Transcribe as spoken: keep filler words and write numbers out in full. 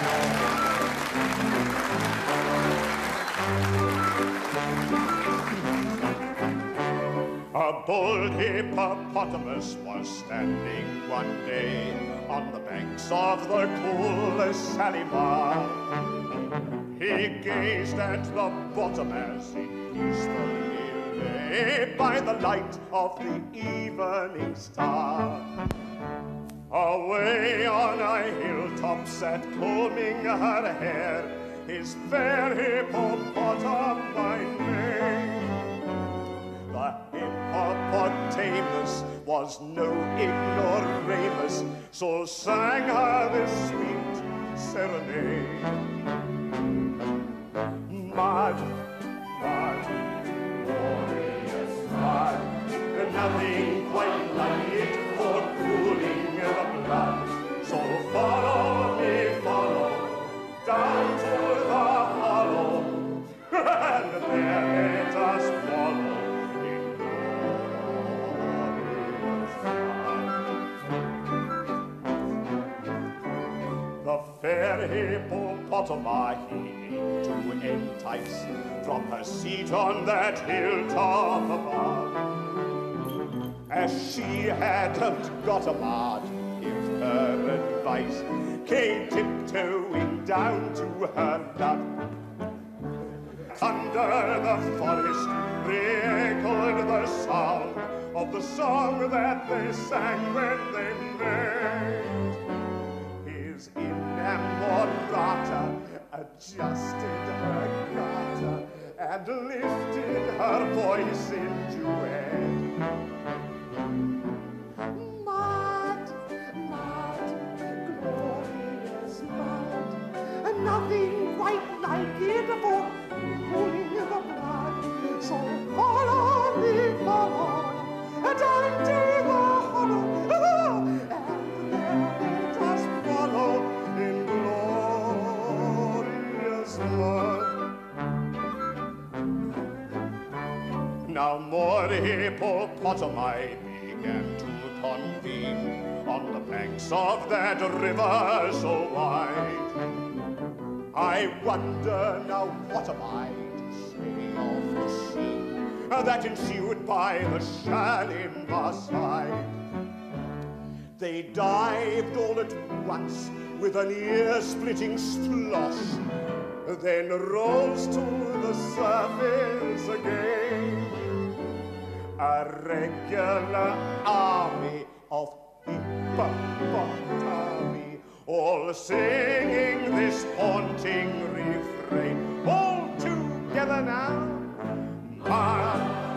A bold hippopotamus was standing one day on the banks of the cool Salimar. He gazed at the bottom as it peacefully lay by the light of the evening star. Away on a hilltop sat combing her hair his fair hippopotami name. The hippopotamus was no ignoramus, so sang her this sweet serenade. Mud, mud, glorious mud, nothing quite like it for cooling the blood. So follow me, follow, down to the hollow, and there let us follow. The fair hippopotami he aimed to entice from her seat on that hilltop above. As she hadn't got a mart, if her advice came tiptoeing down to her love. Under the forest re-echoed the sound of the song that they sang when they met. His inamorata adjusted her garter and lifted her voice in duet. Mud, mud, glorious mud, nothing quite like it for cooling the blood. So follow me, follow, down to the hollow, and there let us follow in glorious mud. Now more hippopotami began to convene on the banks of that river so wide. I wonder now what am I to say of the scene that ensued by the Shalimar side. They dived all at once with an ear-splitting splosh, then rose to the surface again. A regular army of hippopotami, all singing this haunting refrain. All together now. Mud,